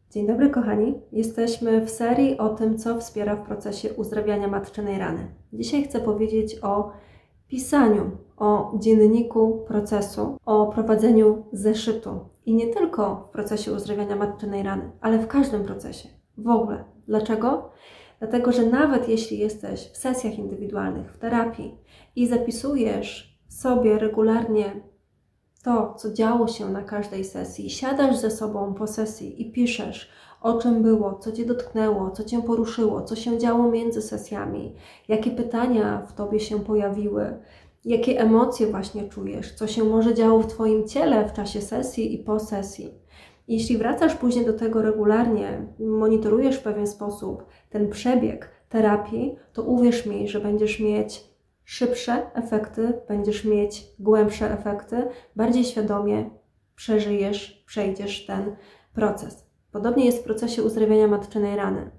Dzień dobry kochani, jesteśmy w serii o tym, co wspiera w procesie uzdrawiania matczynej rany. Dzisiaj chcę powiedzieć o pisaniu, o dzienniku procesu, o prowadzeniu zeszytu. I nie tylko w procesie uzdrawiania matczynej rany, ale w każdym procesie, w ogóle. Dlaczego? Dlatego, że nawet jeśli jesteś w sesjach indywidualnych, w terapii i zapisujesz sobie regularnie to, co działo się na każdej sesji, siadasz ze sobą po sesji i piszesz, o czym było, co Cię dotknęło, co Cię poruszyło, co się działo między sesjami, jakie pytania w Tobie się pojawiły, jakie emocje właśnie czujesz, co się może działo w Twoim ciele w czasie sesji i po sesji. Jeśli wracasz później do tego regularnie, monitorujesz w pewien sposób ten przebieg terapii, to uwierz mi, że będziesz mieć szybsze efekty, będziesz mieć głębsze efekty, bardziej świadomie przeżyjesz, przejdziesz ten proces. Podobnie jest w procesie uzdrawiania matczynej rany.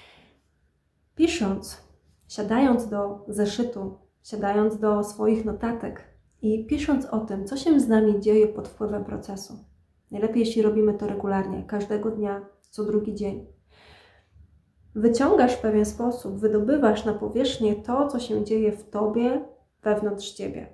Pisząc, siadając do zeszytu, siadając do swoich notatek i pisząc o tym, co się z nami dzieje pod wpływem procesu. Najlepiej, jeśli robimy to regularnie, każdego dnia, co drugi dzień. Wyciągasz w pewien sposób, wydobywasz na powierzchnię to, co się dzieje w Tobie, wewnątrz Ciebie.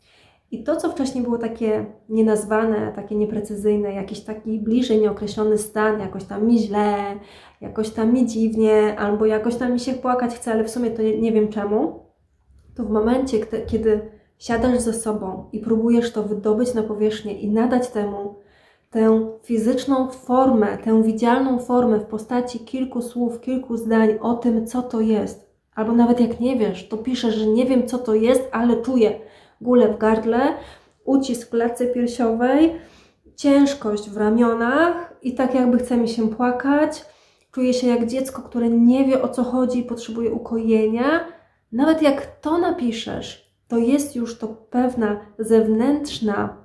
I to, co wcześniej było takie nienazwane, takie nieprecyzyjne, jakiś taki bliżej nieokreślony stan, jakoś tam mi źle, jakoś tam mi dziwnie, albo jakoś tam mi się płakać chce, ale w sumie to nie wiem czemu, to w momencie, kiedy siadasz ze sobą i próbujesz to wydobyć na powierzchnię i nadać temu tę fizyczną formę, tę widzialną formę w postaci kilku słów, kilku zdań o tym, co to jest. Albo nawet jak nie wiesz, to piszesz, że nie wiem, co to jest, ale czuję gulę w gardle, ucisk w klatce piersiowej, ciężkość w ramionach i tak jakby chce mi się płakać. Czuję się jak dziecko, które nie wie, o co chodzi i potrzebuje ukojenia. Nawet jak to napiszesz, to jest już to pewna zewnętrzna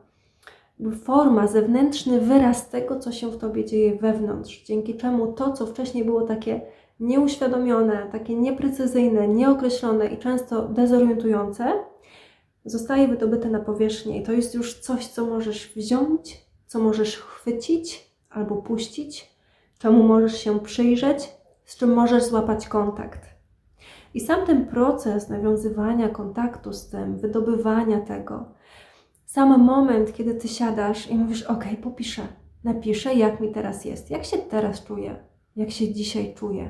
forma, zewnętrzny wyraz tego, co się w Tobie dzieje wewnątrz, dzięki czemu to, co wcześniej było takie nieuświadomione, takie nieprecyzyjne, nieokreślone i często dezorientujące, zostaje wydobyte na powierzchnię i to jest już coś, co możesz wziąć, co możesz chwycić albo puścić, czemu możesz się przyjrzeć, z czym możesz złapać kontakt. I sam ten proces nawiązywania kontaktu z tym, wydobywania tego, sam moment, kiedy Ty siadasz i mówisz, ok, popiszę, napiszę, jak mi teraz jest, jak się teraz czuję, jak się dzisiaj czuję.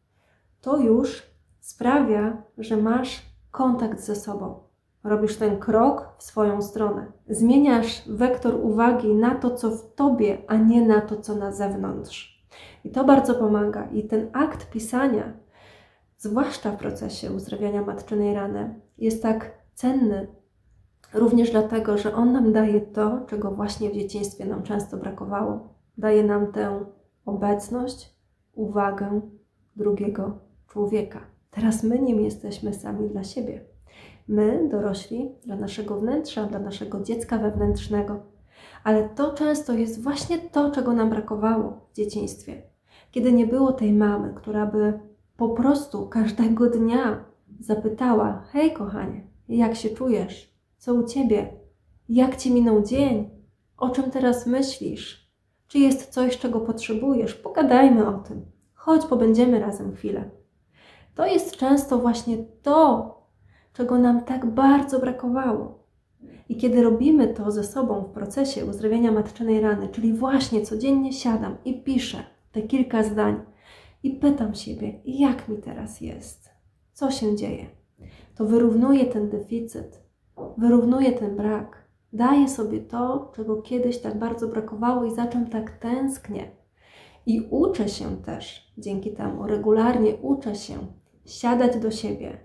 To już sprawia, że masz kontakt ze sobą. Robisz ten krok w swoją stronę. Zmieniasz wektor uwagi na to, co w Tobie, a nie na to, co na zewnątrz. I to bardzo pomaga. I ten akt pisania, zwłaszcza w procesie uzdrawiania matczynej rany, jest tak cenny, również dlatego, że on nam daje to, czego właśnie w dzieciństwie nam często brakowało. Daje nam tę obecność, uwagę drugiego człowieka. Teraz my nim jesteśmy sami dla siebie. My, dorośli, dla naszego wnętrza, dla naszego dziecka wewnętrznego. Ale to często jest właśnie to, czego nam brakowało w dzieciństwie. Kiedy nie było tej mamy, która by po prostu każdego dnia zapytała: hej kochanie, jak się czujesz? Co u Ciebie? Jak Ci minął dzień? O czym teraz myślisz? Czy jest coś, czego potrzebujesz? Pogadajmy o tym. Chodź, pobędziemy razem chwilę. To jest często właśnie to, czego nam tak bardzo brakowało. I kiedy robimy to ze sobą w procesie uzdrawiania matczynej rany, czyli właśnie codziennie siadam i piszę te kilka zdań i pytam siebie, jak mi teraz jest? Co się dzieje? To wyrównuje ten deficyt, wyrównuje ten brak. Daję sobie to, czego kiedyś tak bardzo brakowało i za czym tak tęsknię. I uczę się też dzięki temu, regularnie uczę się siadać do siebie,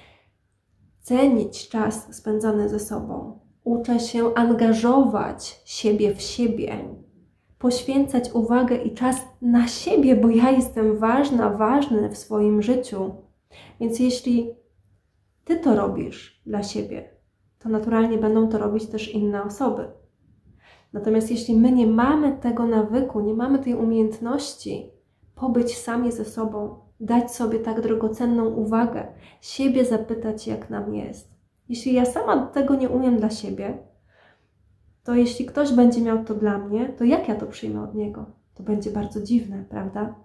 cenić czas spędzony ze sobą. Uczę się angażować siebie w siebie, poświęcać uwagę i czas na siebie, bo ja jestem ważna, ważny w swoim życiu. Więc jeśli Ty to robisz dla siebie, to naturalnie będą to robić też inne osoby. Natomiast jeśli my nie mamy tego nawyku, nie mamy tej umiejętności pobyć sami ze sobą, dać sobie tak drogocenną uwagę, siebie zapytać, jak nam jest. Jeśli ja sama tego nie umiem dla siebie, to jeśli ktoś będzie miał to dla mnie, to jak ja to przyjmę od niego? To będzie bardzo dziwne, prawda?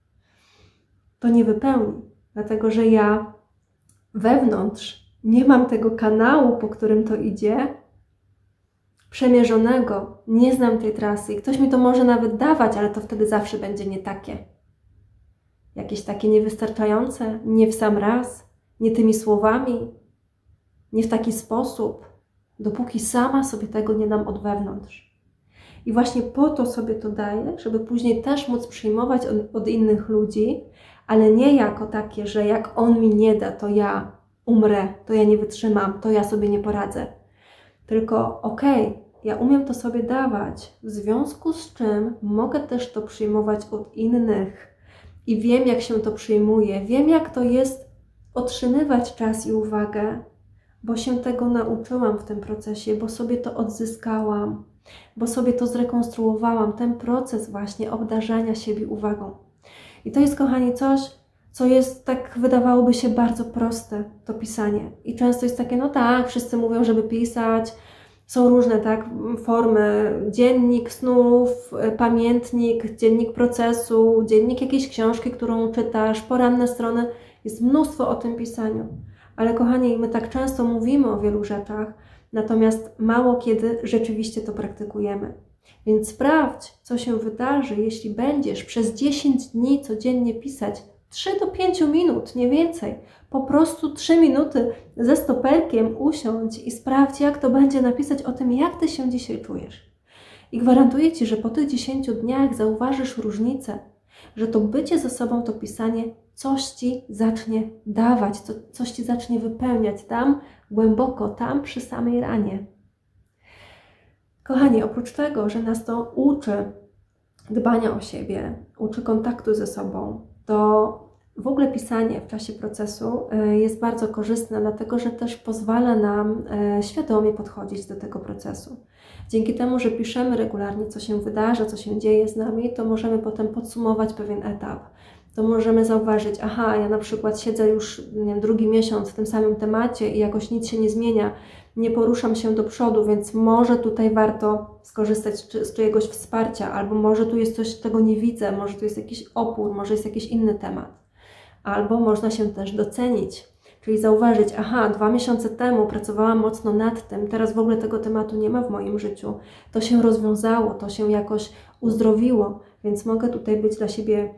To nie wypełni, dlatego że ja wewnątrz nie mam tego kanału, po którym to idzie, przemierzonego, nie znam tej trasy i ktoś mi to może nawet dawać, ale to wtedy zawsze będzie nie takie. Jakieś takie niewystarczające, nie w sam raz, nie tymi słowami, nie w taki sposób, dopóki sama sobie tego nie dam od wewnątrz. I właśnie po to sobie to daję, żeby później też móc przyjmować od innych ludzi, ale nie jako takie, że jak on mi nie da, to ja umrę, to ja nie wytrzymam, to ja sobie nie poradzę. Tylko ja umiem to sobie dawać, w związku z czym mogę też to przyjmować od innych i wiem, jak się to przyjmuje, wiem, jak to jest otrzymywać czas i uwagę, bo się tego nauczyłam w tym procesie, bo sobie to odzyskałam, bo sobie to zrekonstruowałam, ten proces właśnie obdarzania siebie uwagą. I to jest, kochani, coś, co jest tak, wydawałoby się bardzo proste, to pisanie. I często jest takie, no tak, wszyscy mówią, żeby pisać, są różne formy, dziennik snów, pamiętnik, dziennik procesu, dziennik jakiejś książki, którą czytasz, poranne strony, jest mnóstwo o tym pisaniu. Ale kochani, my tak często mówimy o wielu rzeczach, natomiast mało kiedy rzeczywiście to praktykujemy. Więc sprawdź, co się wydarzy, jeśli będziesz przez 10 dni codziennie pisać 3 do 5 minut, nie więcej. Po prostu 3 minuty ze stoperkiem usiądź i sprawdź, jak to będzie napisać o tym, jak Ty się dzisiaj czujesz. I gwarantuję Ci, że po tych 10 dniach zauważysz różnicę, że to bycie ze sobą, to pisanie coś Ci zacznie dawać, coś Ci zacznie wypełniać tam głęboko, tam przy samej ranie. Kochani, oprócz tego, że nas to uczy dbania o siebie, uczy kontaktu ze sobą, to w ogóle pisanie w czasie procesu jest bardzo korzystne, dlatego że też pozwala nam świadomie podchodzić do tego procesu. Dzięki temu, że piszemy regularnie, co się wydarza, co się dzieje z nami, to możemy potem podsumować pewien etap. To możemy zauważyć, ja na przykład siedzę już drugi miesiąc w tym samym temacie i jakoś nic się nie zmienia, nie poruszam się do przodu, więc może tutaj warto skorzystać z czyjegoś wsparcia, albo może tu jest coś, czego nie widzę, może tu jest jakiś opór, może jest jakiś inny temat. Albo można się też docenić, czyli zauważyć, 2 miesiące temu pracowałam mocno nad tym, teraz w ogóle tego tematu nie ma w moim życiu, to się rozwiązało, to się jakoś uzdrowiło, więc mogę tutaj być dla siebie,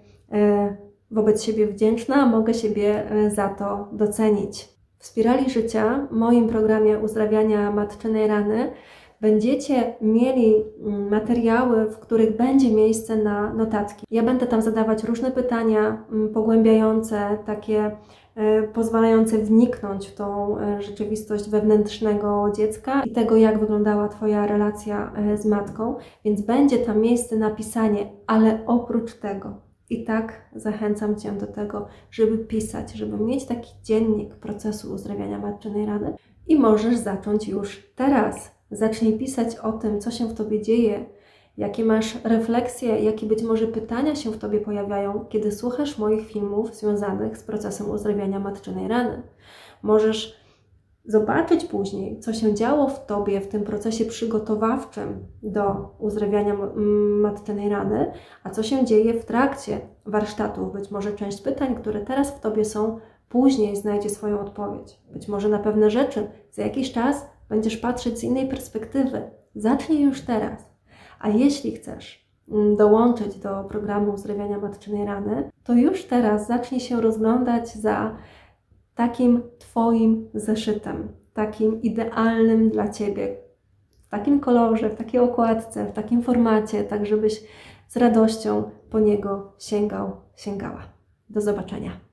wobec siebie wdzięczna, mogę siebie za to docenić. W Spirali Życia, moim programie uzdrawiania matczynej rany, będziecie mieli materiały, w których będzie miejsce na notatki. Ja będę tam zadawać różne pytania pogłębiające, takie pozwalające wniknąć w tą rzeczywistość wewnętrznego dziecka i tego, jak wyglądała Twoja relacja z matką, więc będzie tam miejsce na pisanie, ale oprócz tego i tak zachęcam Cię do tego, żeby pisać, żeby mieć taki dziennik procesu uzdrawiania matczynej rany i możesz zacząć już teraz. Zacznij pisać o tym, co się w Tobie dzieje, jakie masz refleksje, jakie być może pytania się w Tobie pojawiają, kiedy słuchasz moich filmów związanych z procesem uzdrawiania matczynej rany. Możesz zobaczyć później, co się działo w Tobie w tym procesie przygotowawczym do uzdrawiania matczynej rany, a co się dzieje w trakcie warsztatów. Być może część pytań, które teraz w Tobie są, później znajdzie swoją odpowiedź. Być może na pewne rzeczy za jakiś czas będziesz patrzeć z innej perspektywy. Zacznij już teraz. A jeśli chcesz dołączyć do programu uzdrawiania matczynej rany, to już teraz zacznij się rozglądać za takim Twoim zeszytem, takim idealnym dla Ciebie, w takim kolorze, w takiej okładce, w takim formacie, tak żebyś z radością po niego sięgał, sięgała. Do zobaczenia.